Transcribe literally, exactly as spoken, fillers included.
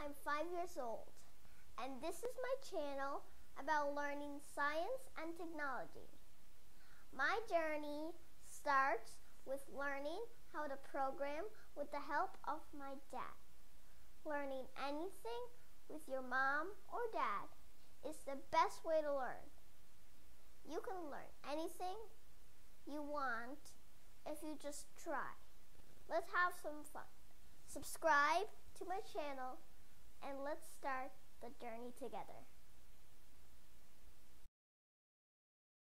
I'm five years old, and this is my channel about learning science and technology. My journey starts with learning how to program with the help of my dad. Learning anything with your mom or dad is the best way to learn. You can learn anything you want if you just try. Let's have some fun. Subscribe to my channel and let's start the journey together.